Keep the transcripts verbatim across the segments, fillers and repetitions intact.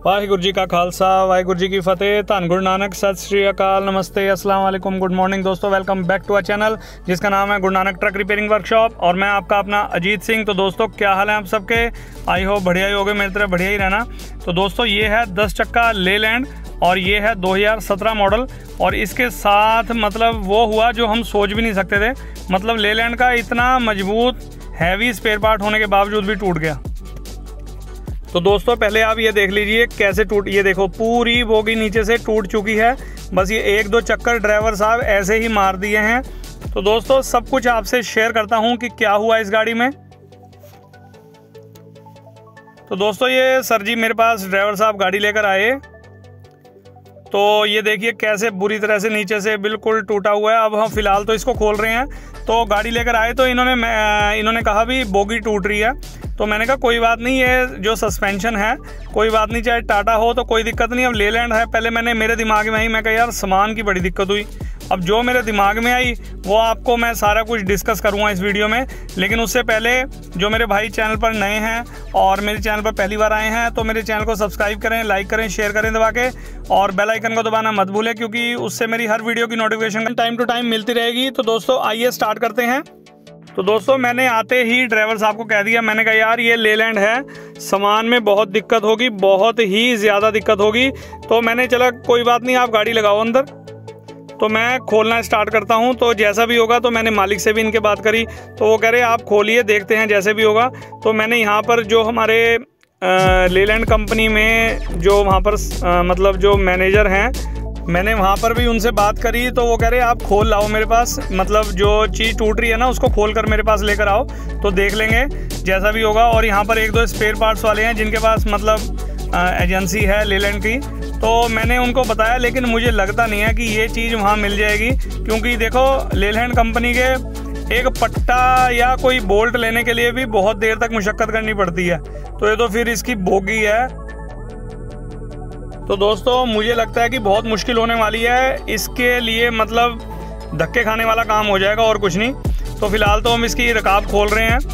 वाहिगुरु जी का खालसा वाहिगुरु जी की फतेह। धन गुरु नानक, सत श्री अकाल, नमस्ते, अस्सलाम वालेकुम, गुड मॉर्निंग दोस्तों। Welcome back to a channel जिसका नाम है Guru Nanak truck repairing workshop और मैं आपका अपना अजीत सिंह। तो दोस्तों क्या हाल है आप सबके? आई होप बढ़िया ही होगे, मेरी तरह बढ़िया ही रहना। तो दोस्तों ये है दस चक्का लेलैंड और ये है दो हज़ार सत्रह मॉडल और इसके साथ मतलब वो हुआ जो हम सोच भी नहीं सकते थे। मतलब लेलैंड का इतना मजबूत हैवी स्पेयर पार्ट होने के बावजूद भी टूट गया। तो दोस्तों पहले आप ये देख लीजिए कैसे टूट, ये देखो पूरी बोगी नीचे से टूट चुकी है। बस ये एक दो चक्कर ड्राइवर साहब ऐसे ही मार दिए हैं। तो दोस्तों सब कुछ आपसे शेयर करता हूँ कि क्या हुआ इस गाड़ी में। तो दोस्तों ये सर जी मेरे पास ड्राइवर साहब गाड़ी लेकर आए तो ये देखिए कैसे बुरी तरह से नीचे से बिल्कुल टूटा हुआ है। अब हम फिलहाल तो इसको खोल रहे हैं। तो गाड़ी लेकर आए तो इन्होंने इन्होंने कहा भी बोगी टूट रही है। तो मैंने कहा कोई बात नहीं, ये जो सस्पेंशन है कोई बात नहीं, चाहे टाटा हो तो कोई दिक्कत नहीं। अब लेलैंड है, पहले मैंने मेरे दिमाग में आई, मैं कहा यार सामान की बड़ी दिक्कत हुई। अब जो मेरे दिमाग में आई वो आपको मैं सारा कुछ डिस्कस करूँगा इस वीडियो में। लेकिन उससे पहले जो मेरे भाई चैनल पर नए हैं और मेरे चैनल पर पहली बार आए हैं तो मेरे चैनल को सब्सक्राइब करें, लाइक करें, शेयर करें दबा के, और बेल आइकन को दबाना मत भूलें क्योंकि उससे मेरी हर वीडियो की नोटिफिकेशन टाइम टू टाइम मिलती रहेगी। तो दोस्तों आइए स्टार्ट करते हैं। तो दोस्तों मैंने आते ही ड्राइवर साहब को कह दिया, मैंने कहा यार ये लेलैंड है, सामान में बहुत दिक्कत होगी, बहुत ही ज़्यादा दिक्कत होगी। तो मैंने चला कोई बात नहीं, आप गाड़ी लगाओ अंदर। तो मैं खोलना स्टार्ट करता हूं, तो जैसा भी होगा। तो मैंने मालिक से भी इनके बात करी तो वो कह रहे आप खोलिए, देखते हैं जैसे भी होगा। तो मैंने यहाँ पर जो हमारे लेलैंड कंपनी में जो वहाँ पर आ, मतलब जो मैनेजर हैं, मैंने वहाँ पर भी उनसे बात करी तो वो कह रहे आप खोल लाओ मेरे पास, मतलब जो चीज़ टूट रही है ना उसको खोल कर मेरे पास लेकर आओ तो देख लेंगे जैसा भी होगा। और यहाँ पर एक दो स्पेयर पार्ट्स वाले हैं जिनके पास मतलब एजेंसी है लेलैंड की, तो मैंने उनको बताया। लेकिन मुझे लगता नहीं है कि ये चीज़ वहाँ मिल जाएगी क्योंकि देखो लेलैंड कंपनी के एक पट्टा या कोई बोल्ट लेने के लिए भी बहुत देर तक मुशक्कत करनी पड़ती है। तो ये तो फिर इसकी बोगी है। तो दोस्तों मुझे लगता है कि बहुत मुश्किल होने वाली है इसके लिए, मतलब धक्के खाने वाला काम हो जाएगा और कुछ नहीं। तो फिलहाल तो हम इसकी रकाब खोल रहे हैं।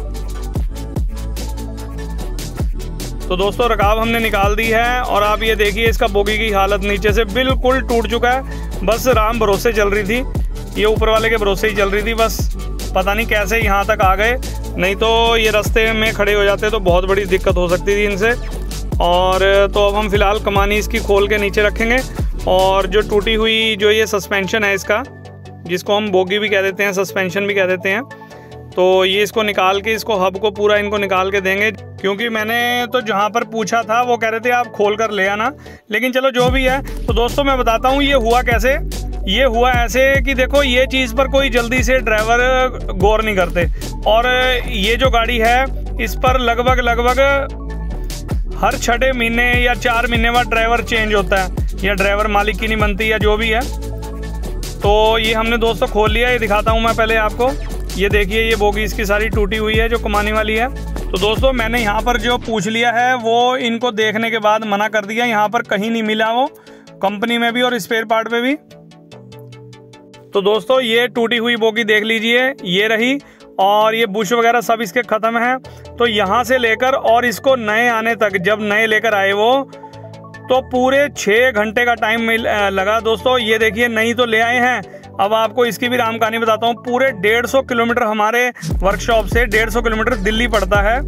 तो दोस्तों रकाब हमने निकाल दी है और आप ये देखिए इसका बोगी की हालत नीचे से बिल्कुल टूट चुका है। बस राम भरोसे चल रही थी, ये ऊपर वाले के भरोसे ही चल रही थी। बस पता नहीं कैसे यहाँ तक आ गए, नहीं तो ये रास्ते में खड़े हो जाते तो बहुत बड़ी दिक्कत हो सकती थी इनसे। और तो अब हम फिलहाल कमानी इसकी खोल के नीचे रखेंगे और जो टूटी हुई जो ये सस्पेंशन है इसका, जिसको हम बोगी भी कह देते हैं, सस्पेंशन भी कह देते हैं, तो ये इसको निकाल के, इसको हब को पूरा इनको निकाल के देंगे। क्योंकि मैंने तो जहाँ पर पूछा था वो कह रहे थे आप खोल कर ले आना, लेकिन चलो जो भी है। तो दोस्तों मैं बताता हूँ ये हुआ कैसे। ये हुआ ऐसे कि देखो ये चीज़ पर कोई जल्दी से ड्राइवर गौर नहीं करते और ये जो गाड़ी है इस पर लगभग लगभग हर छठे महीने या चार महीने बाद ड्राइवर चेंज होता है, या ड्राइवर मालिक की नहीं बनती या जो भी है। तो ये हमने दोस्तों खोल लिया, ये दिखाता हूँ मैं पहले आपको। ये देखिए ये बोगी इसकी सारी टूटी हुई है जो कमाने वाली है। तो दोस्तों मैंने यहाँ पर जो पूछ लिया है वो इनको देखने के बाद मना कर दिया, यहाँ पर कहीं नहीं मिला वो, कंपनी में भी और स्पेयर पार्ट में भी। तो दोस्तों ये टूटी हुई बोगी देख लीजिए, ये रही, और ये बुश वगैरह सब इसके ख़त्म हैं। तो यहाँ से लेकर और इसको नए आने तक, जब नए लेकर आए वो, तो पूरे छः घंटे का टाइम लगा दोस्तों। ये देखिए नई तो ले आए हैं, अब आपको इसकी भी राम कहानी बताता हूँ। पूरे डेढ़ सौ किलोमीटर हमारे वर्कशॉप से डेढ़ सौ किलोमीटर दिल्ली पड़ता है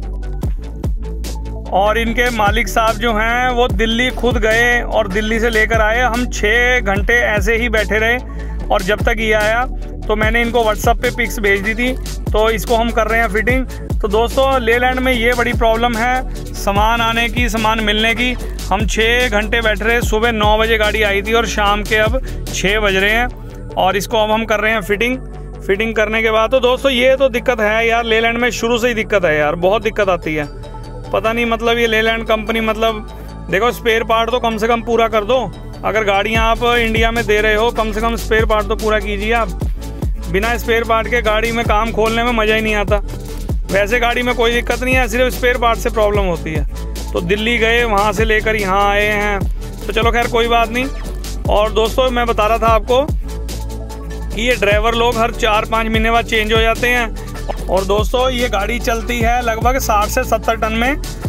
और इनके मालिक साहब जो हैं वो दिल्ली खुद गए और दिल्ली से लेकर आए। हम छः घंटे ऐसे ही बैठे रहे और जब तक ये आया तो मैंने इनको व्हाट्सएप पे पिक्स भेज दी थी। तो इसको हम कर रहे हैं फिटिंग। तो दोस्तों लेलैंड में ये बड़ी प्रॉब्लम है सामान आने की, सामान मिलने की। हम छः घंटे बैठ रहे, सुबह नौ बजे गाड़ी आई थी और शाम के अब छः बज रहे हैं और इसको अब हम कर रहे हैं फिटिंग। फिटिंग करने के बाद तो दोस्तों ये तो दिक्कत है यार, लेलैंड में शुरू से ही दिक्कत है यार, बहुत दिक्कत आती है। पता नहीं मतलब ये लेलैंड कंपनी, मतलब देखो स्पेयर पार्ट तो कम से कम पूरा कर दो। अगर गाड़ियाँ आप इंडिया में दे रहे हो कम से कम स्पेयर पार्ट तो पूरा कीजिए आप। बिना स्पेयर पार्ट के गाड़ी में काम खोलने में मज़ा ही नहीं आता। वैसे गाड़ी में कोई दिक्कत नहीं है, सिर्फ स्पेयर पार्ट से प्रॉब्लम होती है। तो दिल्ली गए, वहाँ से लेकर यहाँ आए हैं, तो चलो खैर कोई बात नहीं। और दोस्तों मैं बता रहा था आपको कि ये ड्राइवर लोग हर चार पाँच महीने बाद चेंज हो जाते हैं। और दोस्तों ये गाड़ी चलती है लगभग साठ से सत्तर टन में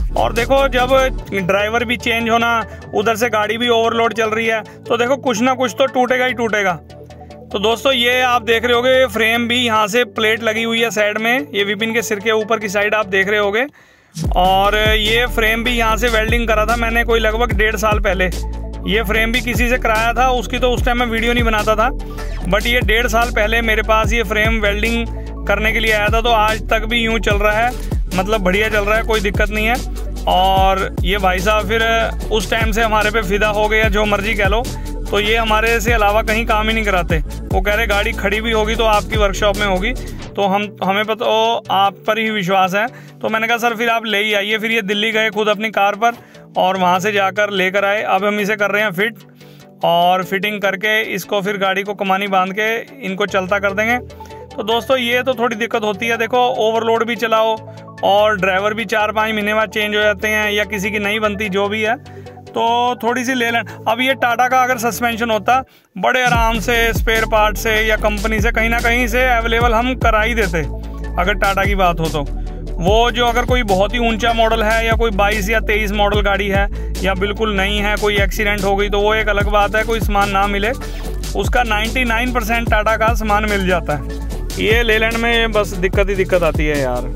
और देखो जब ड्राइवर भी चेंज होना, उधर से गाड़ी भी ओवरलोड चल रही है, तो देखो कुछ ना कुछ तो टूटेगा ही टूटेगा। तो दोस्तों ये आप देख रहे होगे फ्रेम भी यहाँ से प्लेट लगी हुई है साइड में, ये विपिन के सिर के ऊपर की साइड आप देख रहे होगे। और ये फ्रेम भी यहाँ से वेल्डिंग करा था मैंने कोई लगभग डेढ़ साल पहले। ये फ्रेम भी किसी से कराया था, उसकी तो उस टाइम मैं वीडियो नहीं बनाता था, बट ये डेढ़ साल पहले मेरे पास ये फ्रेम वेल्डिंग करने के लिए आया था। तो आज तक भी यूँ चल रहा है, मतलब बढ़िया चल रहा है, कोई दिक्कत नहीं है। और ये भाई साहब फिर उस टाइम से हमारे पे फिदा हो गया, जो मर्जी कह लो। तो ये हमारे से अलावा कहीं काम ही नहीं कराते। वो कह रहे गाड़ी खड़ी भी होगी तो आपकी वर्कशॉप में होगी, तो हम हमें पता ओ, आप पर ही विश्वास है। तो मैंने कहा सर फिर आप ले ही आइए। फिर ये दिल्ली गए खुद अपनी कार पर और वहाँ से जाकर लेकर आए। अब हम इसे कर रहे हैं फिट, और फिटिंग करके इसको फिर गाड़ी को कमानी बांध के इनको चलता कर देंगे। तो दोस्तों ये तो थोड़ी दिक्कत होती है, देखो ओवरलोड भी चलाओ और ड्राइवर भी चार पाँच महीने बाद चेंज हो जाते हैं, या किसी की नहीं बनती, जो भी है, तो थोड़ी सी ले लें। अब ये टाटा का अगर सस्पेंशन होता, बड़े आराम से स्पेयर पार्ट से या कंपनी से कहीं ना कहीं से अवेलेबल हम करा ही देते। अगर टाटा की बात हो तो वो जो अगर कोई बहुत ही ऊंचा मॉडल है या कोई बाईस या तेईस मॉडल गाड़ी है या बिल्कुल नहीं है, कोई एक्सीडेंट हो गई तो वो एक अलग बात है, कोई सामान ना मिले, उसका निन्यानवे परसेंट टाटा का सामान मिल जाता है। ये लेलैंड में बस दिक्कत ही दिक्कत आती है यार।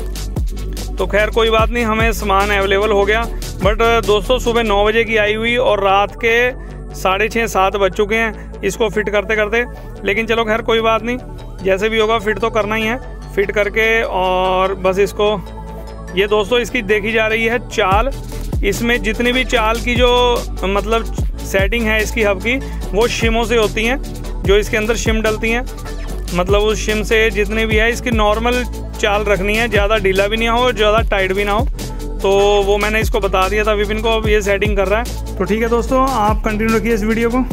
तो खैर कोई बात नहीं, हमें सामान अवेलेबल हो गया। बट दोस्तों सुबह नौ बजे की आई हुई और रात के साढ़े छः सात बज चुके हैं इसको फिट करते करते। लेकिन चलो खैर कोई बात नहीं, जैसे भी होगा फिट तो करना ही है। फिट करके और बस इसको, ये दोस्तों इसकी देखी जा रही है चाल। इसमें जितनी भी चाल की जो मतलब सेटिंग है इसकी हब की, वो शिमों से होती हैं, जो इसके अंदर शिम डलती हैं। मतलब उस शिम से जितनी भी है इसकी नॉर्मल चाल रखनी है, ज़्यादा ढीला भी नहीं हो, ज़्यादा टाइट भी ना हो। तो वो मैंने इसको बता दिया था विपिन को, अब ये सेटिंग कर रहा है। तो ठीक है दोस्तों, आप कंटिन्यू रखिए इस वीडियो को।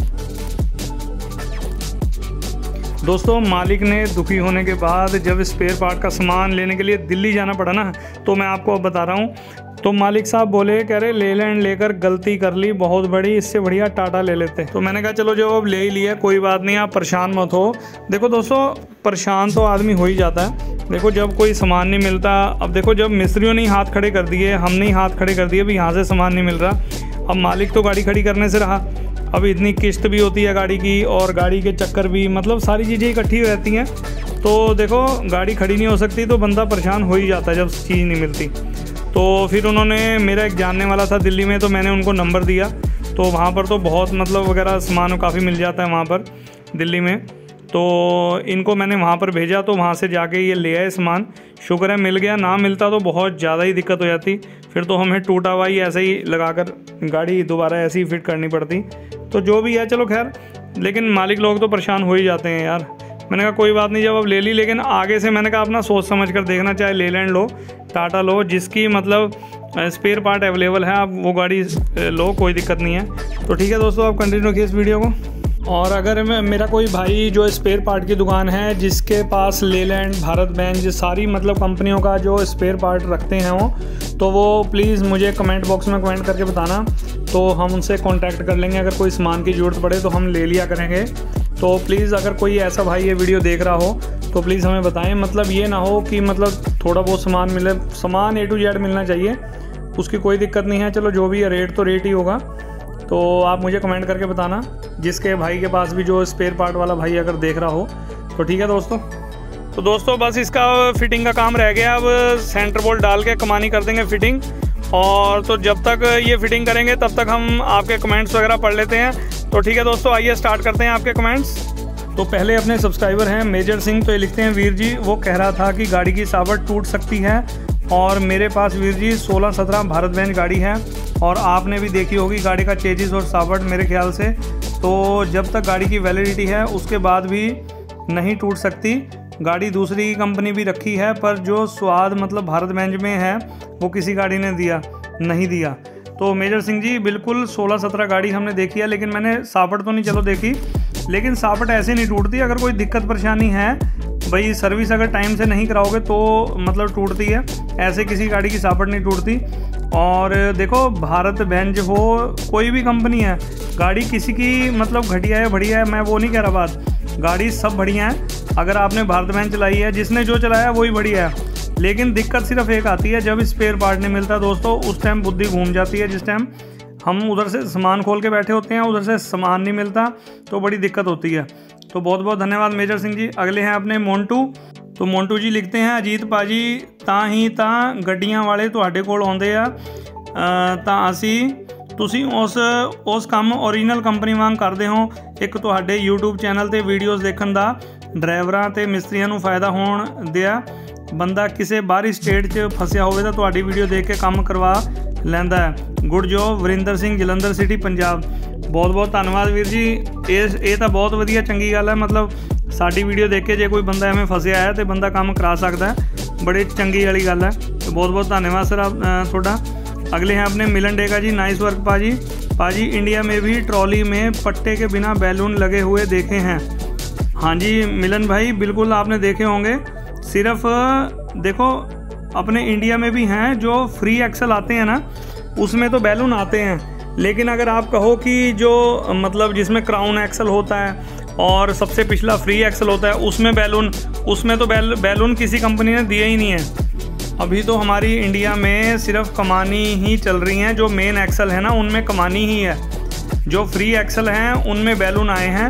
दोस्तों मालिक ने दुखी होने के बाद जब स्पेयर पार्ट का सामान लेने के लिए दिल्ली जाना पड़ा ना, तो मैं आपको अब बता रहा हूँ। तो मालिक साहब बोले, कह रहे लेलैंड लेकर गलती कर ली बहुत बड़ी, इससे बढ़िया टाटा ले लेते। तो मैंने कहा चलो जो अब ले ही लिया कोई बात नहीं, आप परेशान मत हो। देखो दोस्तों परेशान तो आदमी हो ही जाता है। देखो जब कोई सामान नहीं मिलता, अब देखो जब मिस्त्रियों ने हाथ खड़े कर दिए, हमने ही हाथ खड़े कर दिए, भी यहाँ से सामान नहीं मिल रहा। अब मालिक तो गाड़ी खड़ी करने से रहा, अब इतनी किस्त भी होती है गाड़ी की और गाड़ी के चक्कर भी, मतलब सारी चीज़ें इकट्ठी रहती हैं। तो देखो गाड़ी खड़ी नहीं हो सकती, तो बंदा परेशान हो ही जाता है जब चीज़ नहीं मिलती। तो फिर उन्होंने, मेरा एक जानने वाला था दिल्ली में, तो मैंने उनको नंबर दिया। तो वहाँ पर तो बहुत मतलब वगैरह सामान काफ़ी मिल जाता है वहाँ पर दिल्ली में। तो इनको मैंने वहाँ पर भेजा, तो वहाँ से जाके ये ले आए सामान। शुक्र है मिल गया, ना मिलता तो बहुत ज़्यादा ही दिक्कत हो जाती। फिर तो हमें टूटा हुआ ही ऐसे ही लगाकर गाड़ी दोबारा ऐसे ही फिट करनी पड़ती। तो जो भी है चलो खैर, लेकिन मालिक लोग तो परेशान हो ही जाते हैं यार। मैंने कहा कोई बात नहीं, जब अब ले ली, लेकिन आगे से मैंने कहा अपना सोच समझ कर देखना, चाहे लेलैंड लो, टाटा लो, जिसकी मतलब स्पेयर पार्ट अवेलेबल है आप वो गाड़ी लो, कोई दिक्कत नहीं है। तो ठीक है दोस्तों, आप कंटिन्यू रखिए इस वीडियो को। और अगर मैं, मेरा कोई भाई जो स्पेयर पार्ट की दुकान है, जिसके पास लेलैंड, भारत बेंज, सारी मतलब कंपनियों का जो स्पेयर पार्ट रखते हैं वो, तो वो प्लीज़ मुझे कमेंट बॉक्स में कमेंट करके बताना, तो हम उनसे कांटेक्ट कर लेंगे। अगर कोई सामान की ज़रूरत पड़े तो हम ले लिया करेंगे। तो प्लीज़ अगर कोई ऐसा भाई ये वीडियो देख रहा हो तो प्लीज़ हमें बताएं। मतलब ये ना हो कि मतलब थोड़ा बहुत सामान मिले, सामान ए टू जेड मिलना चाहिए, उसकी कोई दिक्कत नहीं है। चलो जो भी है रेट तो रेट ही होगा। तो आप मुझे कमेंट करके बताना, जिसके भाई के पास भी जो स्पेयर पार्ट वाला भाई अगर देख रहा हो तो। ठीक है दोस्तों, तो दोस्तों बस इसका फिटिंग का काम रह गया। अब सेंटर बोल्ट डाल के कमानी कर देंगे फिटिंग। और तो जब तक ये फिटिंग करेंगे तब तक हम आपके कमेंट्स वगैरह पढ़ लेते हैं। तो ठीक है दोस्तों, आइए स्टार्ट करते हैं आपके कमेंट्स। तो पहले अपने सब्सक्राइबर हैं मेजर सिंह, तो ये लिखते हैं, वीर जी वो कह रहा था कि गाड़ी की सावट टूट सकती है, और मेरे पास वीर जी सोलह सत्रह भारत बेंज गाड़ी है, और आपने भी देखी होगी गाड़ी का चेजिस और सावट मेरे ख्याल से। तो जब तक गाड़ी की वैलिडिटी है उसके बाद भी नहीं टूट सकती। गाड़ी दूसरी कंपनी भी रखी है, पर जो स्वाद मतलब भारत बेंज में है वो किसी गाड़ी ने दिया नहीं दिया। तो मेजर सिंह जी बिल्कुल सोलह सत्रह गाड़ी हमने देखी है, लेकिन मैंने सापट तो नहीं चलो देखी, लेकिन सापट ऐसे नहीं टूटती। अगर कोई दिक्कत परेशानी है भाई, सर्विस अगर टाइम से नहीं कराओगे तो मतलब टूटती है, ऐसे किसी गाड़ी की सापट नहीं टूटती। और देखो भारत बेंज हो कोई भी कंपनी है, गाड़ी किसी की मतलब घटिया है बढ़िया है, मैं वो नहीं कह रहा बात, गाड़ी सब बढ़िया है। अगर आपने भारत बेंज चलाई है, जिसने जो चलाया वही बढ़िया है। लेकिन दिक्कत सिर्फ एक आती है, जब स्पेयर पार्ट नहीं मिलता दोस्तों, उस टाइम बुद्धि घूम जाती है। जिस टाइम हम उधर से सामान खोल के बैठे होते हैं, उधर से सामान नहीं मिलता, तो बड़ी दिक्कत होती है। तो बहुत बहुत धन्यवाद मेजर सिंह जी। अगले हैं अपने मोंटू। तो मोंटू जी लिखते हैं, अजीत पाजी ਤਾਂ ਹੀ ਤਾਂ ਗੱਡੀਆਂ ਵਾਲੇ ਤੁਹਾਡੇ ਕੋਲ ਆਉਂਦੇ ਆ, ਤਾਂ ਅਸੀਂ ਤੁਸੀਂ ਉਸ ਉਸ ਕੰਮ ਓਰੀਜਨਲ ਕੰਪਨੀ ਵਾਂਗ ਕਰਦੇ ਹੋ। ਇੱਕ ਤੁਹਾਡੇ YouTube ਚੈਨਲ ਤੇ ਵੀਡੀਓਜ਼ ਦੇਖਣ ਦਾ ਡਰਾਈਵਰਾਂ ਤੇ ਮਿਸਤਰੀਆਂ ਨੂੰ ਫਾਇਦਾ ਹੋਣ ਦਿਆ। ਬੰਦਾ ਕਿਸੇ ਬਾਹਰੀ ਸਟੇਟ 'ਚ ਫਸਿਆ ਹੋਵੇ ਤਾਂ ਤੁਹਾਡੀ ਵੀਡੀਓ ਦੇਖ ਕੇ ਕੰਮ ਕਰਵਾ ਲੈਂਦਾ ਹੈ। Good job Varinder Singh Jalandhar city Punjab. ਬਹੁਤ ਬਹੁਤ ਧੰਨਵਾਦ ਵੀਰ ਜੀ। ਇਹ ਇਹ ਤਾਂ ਬਹੁਤ ਵਧੀਆ ਚੰਗੀ ਗੱਲ ਹੈ, ਮਤਲਬ ਸਾਡੀ ਵੀਡੀਓ ਦੇਖ ਕੇ ਜੇ ਕੋਈ ਬੰਦਾ ਐਵੇਂ ਫਸਿਆ ਹੈ ਤੇ ਬੰਦਾ ਕੰਮ ਕਰਾ ਸਕਦਾ ਹੈ, बड़े चंगी वाली गल है। तो बहुत बहुत धन्यवाद सर आप थोड़ा। अगले हैं अपने Milan Deka ji, nice work paji. Paji India में भी ट्रॉली में पट्टे के बिना बैलून लगे हुए देखे हैं। हाँ जी मिलन भाई, बिल्कुल आपने देखे होंगे। सिर्फ देखो अपने इंडिया में भी हैं जो फ्री एक्सल आते हैं ना, उसमें तो बैलून आते हैं, लेकिन अगर आप कहो कि जो मतलब जिसमें क्राउन एक्सल होता है और सबसे पिछला फ्री एक्सल होता है, उसमें बैलून उसमें तो बैल बैलून किसी कंपनी ने दिए ही नहीं है। अभी तो हमारी इंडिया में सिर्फ कमानी ही चल रही हैं, जो मेन एक्सल है ना उनमें कमानी ही है, जो फ्री एक्सल हैं उनमें बैलून आए हैं।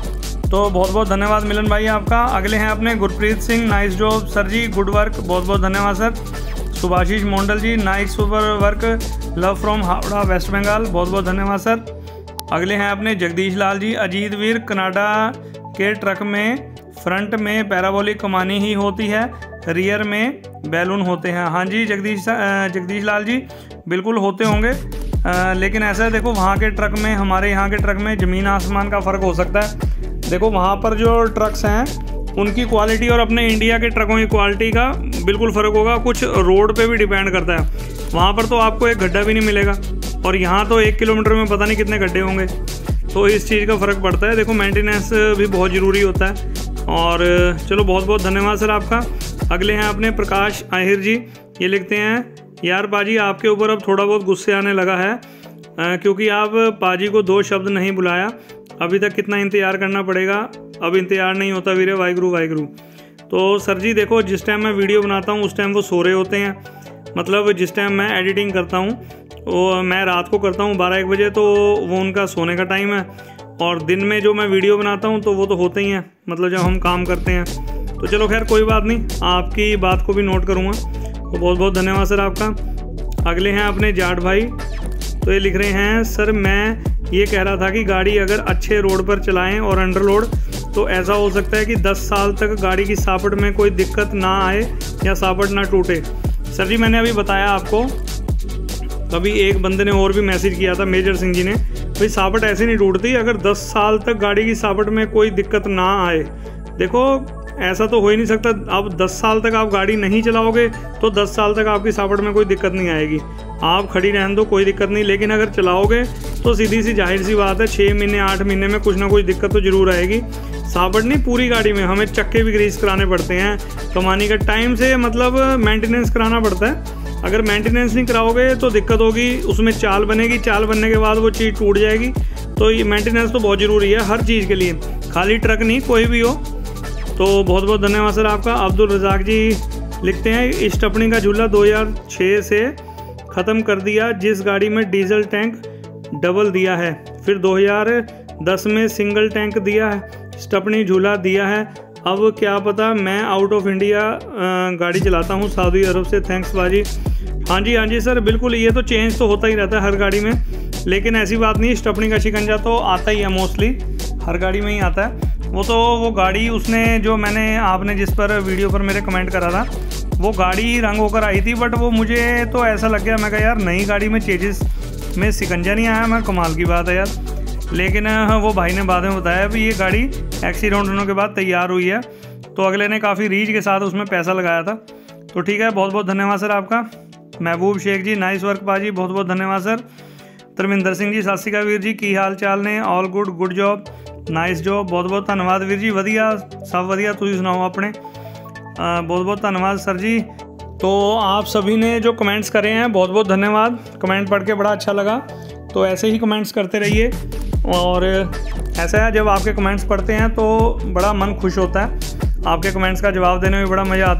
तो बहुत बहुत धन्यवाद मिलन भाई आपका। अगले हैं अपने Gurpreet Singh, nice job sir ji, good work, बहुत बहुत धन्यवाद sir. Subhashish Mandal ji, nice super work, love from Howrah West Bengal, बहुत बहुत धन्यवाद सर। अगले हैं अपने जगदीश लाल जी, अजीत वीर कनाडा के ट्रक में फ्रंट में पैराबोलिक कमानी ही होती है, रियर में बैलून होते हैं। हाँ जी जगदीश जगदीश लाल जी, बिल्कुल होते होंगे, आ, लेकिन ऐसा है देखो वहाँ के ट्रक में हमारे यहाँ के ट्रक में ज़मीन आसमान का फ़र्क हो सकता है। देखो वहाँ पर जो ट्रक्स हैं उनकी क्वालिटी और अपने इंडिया के ट्रकों की क्वालिटी का बिल्कुल फ़र्क होगा। कुछ रोड पे भी डिपेंड करता है, वहाँ पर तो आपको एक गड्ढा भी नहीं मिलेगा और यहाँ तो एक किलोमीटर में पता नहीं कितने गड्ढे होंगे, तो इस चीज़ का फ़र्क पड़ता है। देखो मेंटेनेंस भी बहुत ज़रूरी होता है। और चलो बहुत बहुत धन्यवाद सर आपका। अगले हैं अपने प्रकाश आहिर जी, ये लिखते हैं, यार पाजी आपके ऊपर अब थोड़ा बहुत गुस्से आने लगा है, आ, क्योंकि आप पाजी को दो शब्द नहीं बुलाया। अभी तक कितना इंतज़ार करना पड़ेगा, अब इंतज़ार नहीं होता वीरे, वाहिगुरु वाहिगुरु। तो सर जी देखो जिस टाइम मैं वीडियो बनाता हूँ उस टाइम वो सो रहे होते हैं, मतलब जिस टाइम मैं एडिटिंग करता हूँ वो मैं रात को करता हूँ बारह एक बजे, तो वो उनका सोने का टाइम है। और दिन में जो मैं वीडियो बनाता हूँ तो वो तो होते ही हैं, मतलब जब हम काम करते हैं। तो चलो खैर कोई बात नहीं, आपकी बात को भी नोट करूँगा। तो बहुत बहुत धन्यवाद सर आपका। अगले हैं अपने जाट भाई, तो ये लिख रहे हैं, सर मैं ये कह रहा था कि गाड़ी अगर अच्छे रोड पर चलाएं और अंडरलोड, तो ऐसा हो सकता है कि दस साल तक गाड़ी की सापट में कोई दिक्कत ना आए या सापट ना टूटे। सर जी मैंने अभी बताया आपको, कभी एक बंदे ने और भी मैसेज किया था, मेजर सिंह जी ने, भाई सापट ऐसे नहीं टूटती अगर दस साल तक गाड़ी की सापट में कोई दिक्कत ना आए। देखो ऐसा तो हो ही नहीं सकता, अब दस साल तक आप गाड़ी नहीं चलाओगे तो दस साल तक आपकी सापट में कोई दिक्कत नहीं आएगी, आप खड़ी रहने दो कोई दिक्कत नहीं। लेकिन अगर चलाओगे तो सीधी सी जाहिर सी बात है छः महीने आठ महीने में कुछ ना कुछ दिक्कत तो ज़रूर आएगी। सापट नहीं, पूरी गाड़ी में हमें चक्के भी ग्रीस कराने पड़ते हैं, कमानी का टाइम से मतलब मेंटेनेंस कराना पड़ता है। अगर मेंटेनेंस नहीं कराओगे तो दिक्कत होगी, उसमें चाल बनेगी, चाल बनने के बाद वो चीज़ टूट जाएगी। तो ये मेंटेनेंस तो बहुत ज़रूरी है हर चीज़ के लिए, खाली ट्रक नहीं कोई भी हो। तो बहुत बहुत धन्यवाद सर आपका। अब्दुल रज़ाक जी लिखते हैं, स्टपनी का झूला दो हज़ार छह से ख़त्म कर दिया, जिस गाड़ी में डीजल टैंक डबल दिया है, फिर दो हज़ार दस में सिंगल टैंक दिया है, स्टपनी झूला दिया है। अब क्या पता, मैं आउट ऑफ इंडिया गाड़ी चलाता हूँ सऊदी अरब से, थैंक्स बाजी। हाँ जी हाँ जी सर बिल्कुल, ये तो चेंज तो होता ही रहता है हर गाड़ी में, लेकिन ऐसी बात नहीं, स्टपनी का शिकंजा तो आता ही है, मोस्टली हर गाड़ी में ही आता है। वो तो वो गाड़ी उसने जो मैंने आपने जिस पर वीडियो पर मेरे कमेंट करा था, वो गाड़ी रंग होकर आई थी, बट वो मुझे तो ऐसा लग गया, मैं कहा यार नई गाड़ी में चेजिस में शिकंजा नहीं आया, मैं कमाल की बात है यार। लेकिन वो भाई ने बाद में बताया भी ये गाड़ी एक्सीडेंट होने के बाद तैयार हुई है, तो अगले ने काफ़ी रीच के साथ उसमें पैसा लगाया था। तो ठीक है, बहुत बहुत धन्यवाद सर आपका। महबूब शेख जी, नाइस वर्क पाजी, बहुत बहुत धन्यवाद सर। धर्मिंदर सिंह जी, सत श्री अकाल वीर जी, की हाल चाल ने? All good, good job, nice job, बहुत बहुत धन्यवाद वीर जी, वधिया सब वधिया, तुम सुनाओ अपने। बहुत बहुत धन्यवाद सर जी। तो आप सभी ने जो कमेंट्स करे हैं बहुत बहुत धन्यवाद, कमेंट पढ़ के बड़ा अच्छा लगा। तो ऐसे ही कमेंट्स करते रहिए, और ऐसा है जब आपके कमेंट्स पढ़ते हैं तो बड़ा मन खुश होता है, आपके कमेंट्स का जवाब देने में बड़ा मज़ा आता है।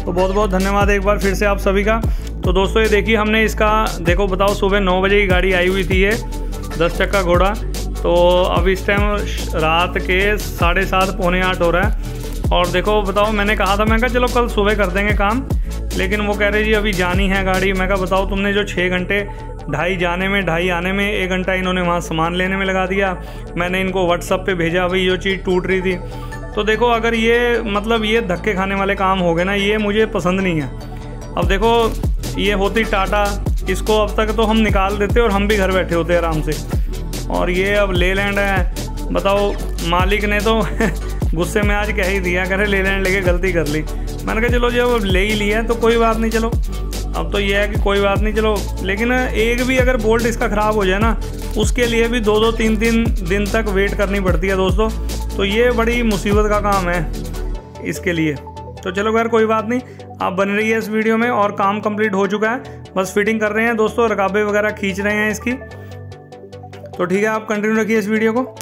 तो बहुत बहुत धन्यवाद एक बार फिर से आप सभी का। तो दोस्तों ये देखिए हमने इसका देखो बताओ सुबह नौ बजे की गाड़ी आई हुई थी ये दस चक्का घोड़ा। तो अब इस टाइम रात के साढ़े सात पौने आठ हो रहा है और देखो बताओ मैंने कहा था मैं कहा चलो कल सुबह कर देंगे काम, लेकिन वो कह रहे जी अभी जानी है गाड़ी। मैं कहा बताओ तुमने जो छः घंटे ढाई जाने में ढाई आने में एक घंटा इन्होंने वहाँ सामान लेने में लगा दिया। मैंने इनको व्हाट्सअप पे भेजा भाई जो चीज़ टूट रही थी। तो देखो अगर ये मतलब ये धक्के खाने वाले काम हो गए ना, ये मुझे पसंद नहीं है। अब देखो ये होती टाटा, इसको अब तक तो हम निकाल देते और हम भी घर बैठे होते आराम से, और ये अब लेलैंड है। बताओ मालिक ने तो गुस्से में आज कह ही दिया, कह रहे लेलैंड लेके गलती कर ली। मैंने कहा चलो जब ले ही लिया तो कोई बात नहीं, चलो अब तो ये है कि कोई बात नहीं चलो। लेकिन एक भी अगर बोल्ट इसका ख़राब हो जाए ना, उसके लिए भी दो दो तीन तीन दिन तक वेट करनी पड़ती है दोस्तों। तो ये बड़ी मुसीबत का काम है इसके लिए। तो चलो खैर कोई बात नहीं, आप बन रही है इस वीडियो में और काम कंप्लीट हो चुका है, बस फिटिंग कर रहे हैं दोस्तों, रकाबे वगैरह खींच रहे हैं इसकी। तो ठीक है आप कंटिन्यू रखिए इस वीडियो को।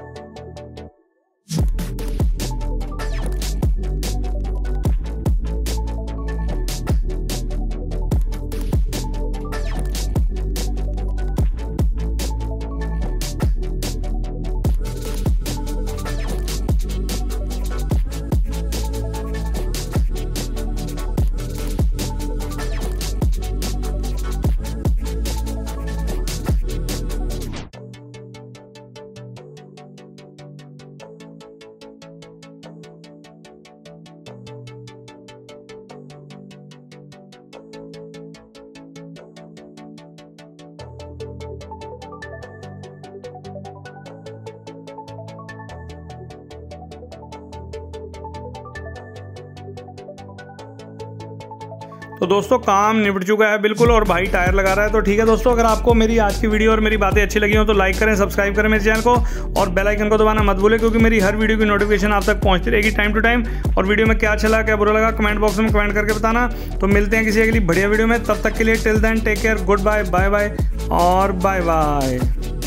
तो दोस्तों काम निपट चुका है बिल्कुल और भाई टायर लगा रहा है। तो ठीक है दोस्तों, अगर आपको मेरी आज की वीडियो और मेरी बातें अच्छी लगी हो तो लाइक करें, सब्सक्राइब करें मेरे चैनल को और बेल आइकन को दबाना मत भूलें, क्योंकि मेरी हर वीडियो की नोटिफिकेशन आप तक पहुंचती रहेगी टाइम टू टाइम। और वीडियो में क्या चला क्या बुरा लगा कमेंट बॉक्स में कमेंट करके बताना। तो मिलते हैं किसी अगली बढ़िया वीडियो में, तब तक के लिए till then take care, goodbye, bye bye और बाय बाय।